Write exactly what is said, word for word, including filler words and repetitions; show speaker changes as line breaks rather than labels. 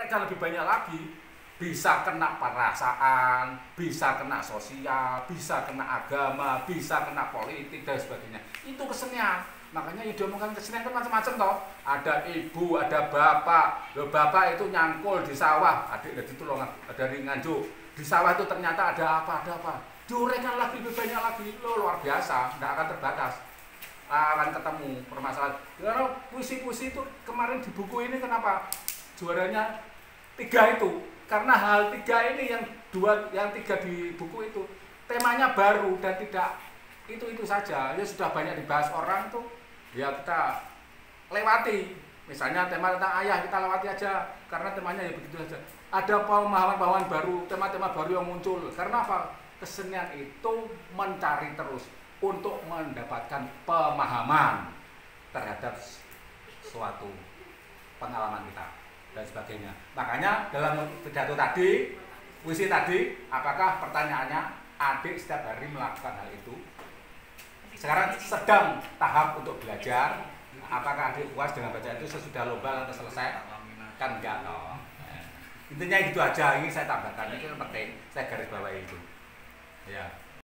diuraikan lebih banyak lagi, bisa kena perasaan, bisa kena sosial, bisa kena agama, bisa kena politik dan sebagainya. Itu kesenian. Makanya yang diomongkan kesenian kan macam-macam toh. Ada ibu, ada bapak. Loh, bapak itu nyangkul di sawah, adik dari itu loh, dari Nganjuk. Di sawah itu ternyata ada apa, ada apa. Diuraikan lagi lebih banyak lagi. Loh, luar biasa, tidak akan terbatas. Akan ketemu permasalahan. Karena puisi-puisi itu kemarin di buku ini kenapa juaranya tiga itu? Karena hal tiga ini yang dua, yang tiga di buku itu temanya baru dan tidak itu itu saja. Ya sudah banyak dibahas orang tuh, ya kita lewati. Misalnya tema tentang ayah kita lewati aja karena temanya ya begitu saja. Ada pemahaman-pemahaman baru, tema-tema baru yang muncul. Karena apa? Kesenian itu mencari terus untuk mendapatkan pemahaman terhadap suatu pengalaman kita dan sebagainya. Makanya dalam pidato tadi, puisi tadi, apakah pertanyaannya adik setiap hari melakukan hal itu? Sekarang sedang tahap untuk belajar. Apakah adik puas dengan bacaan itu sesudah lomba atau selesai? Kan enggak no. Intinya gitu aja. Ini saya tambahkan, ini penting. Saya garis bawahi itu. Ya.